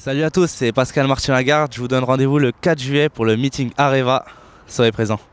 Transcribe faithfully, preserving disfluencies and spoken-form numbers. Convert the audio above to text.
Salut à tous, c'est Pascal Martin Lagarde. Je vous donne rendez-vous le quatre juillet pour le meeting Areva. Soyez présents.